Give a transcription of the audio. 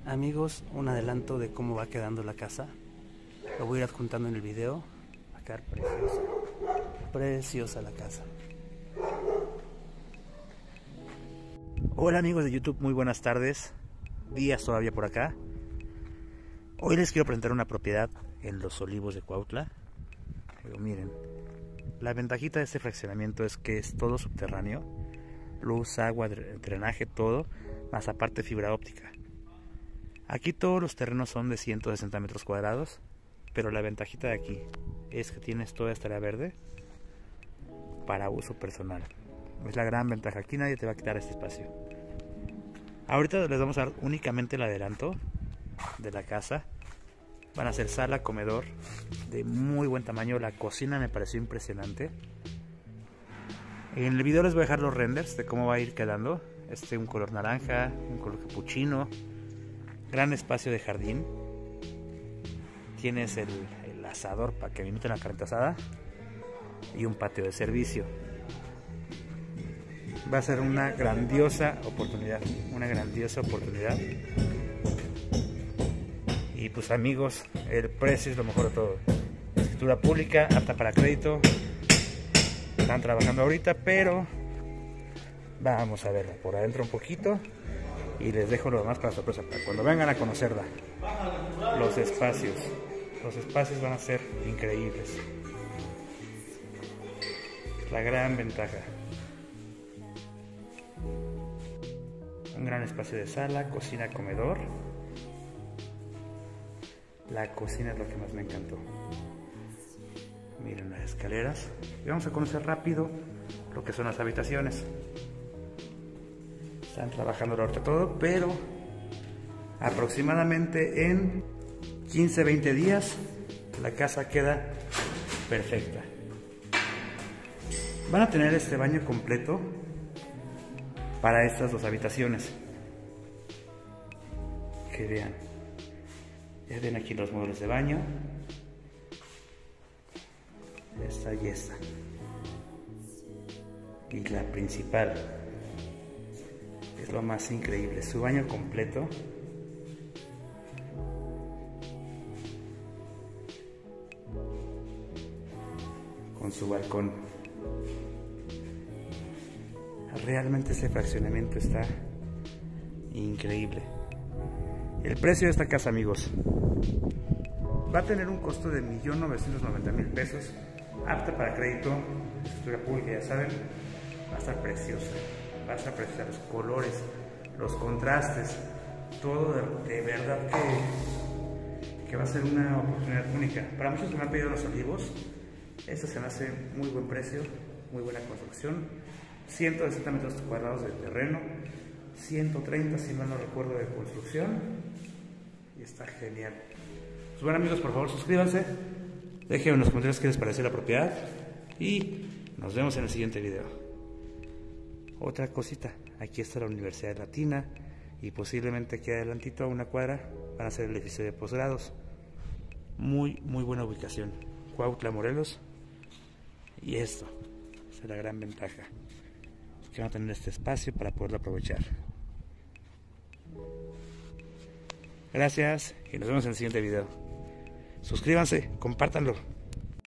Amigos, un adelanto de cómo va quedando la casa. Lo voy a ir adjuntando en el video. Va a quedar preciosa. Preciosa la casa. Hola amigos de YouTube, muy buenas tardes. Días todavía por acá. Hoy les quiero presentar una propiedad en Los Olivos de Cuautla. Pero miren, la ventajita de este fraccionamiento es que es todo subterráneo. Luz, agua, drenaje, todo. Más aparte fibra óptica. Aquí todos los terrenos son de 160 metros cuadrados, pero la ventajita de aquí es que tienes toda esta área verde para uso personal. Es la gran ventaja, aquí nadie te va a quitar este espacio. Ahorita les vamos a dar únicamente el adelanto de la casa. Van a ser sala, comedor de muy buen tamaño. La cocina me pareció impresionante. En el video les voy a dejar los renders de cómo va a ir quedando. Un color naranja, un color capuchino. Gran espacio de jardín. Tienes el asador para que me inviten a la carne asada. Y un patio de servicio. Va a ser una grandiosa oportunidad. Una grandiosa oportunidad. Y pues amigos, el precio es lo mejor de todo. Escritura pública, apta para crédito. Están trabajando ahorita, pero vamos a verla por adentro un poquito. Y les dejo lo demás para sorpresa, para cuando vengan a conocerla. Los espacios van a ser increíbles. La gran ventaja. Un gran espacio de sala, cocina, comedor. La cocina es lo que más me encantó. Miren las escaleras. Y vamos a conocer rápido lo que son las habitaciones. Están trabajando ahorita todo, pero aproximadamente en 15-20 días la casa queda perfecta. Van a tener este baño completo para estas dos habitaciones. Que vean. Ya ven aquí los muebles de baño. Esta y esta. Y la principal. Es lo más increíble, su baño completo. Con su balcón. Realmente este fraccionamiento está increíble. El precio de esta casa, amigos, va a tener un costo de 1.990.000 pesos. Apta para crédito, escritura pública, ya saben. Va a estar preciosa. Vas a apreciar los colores, los contrastes, todo de verdad que va a ser una oportunidad única. Para muchos que me han pedido Los Olivos, esta se me hace muy buen precio, muy buena construcción, 160 metros cuadrados de terreno, 130 si mal no recuerdo de construcción, y está genial. Pues bueno amigos, por favor suscríbanse, déjenme en los comentarios qué les pareció la propiedad y nos vemos en el siguiente video. Otra cosita, aquí está la Universidad Latina y posiblemente aquí adelantito a una cuadra van a ser el edificio de posgrados. Muy buena ubicación. Cuautla, Morelos. Y esto es la gran ventaja, que van a tener este espacio para poderlo aprovechar. Gracias y nos vemos en el siguiente video. Suscríbanse, compártanlo.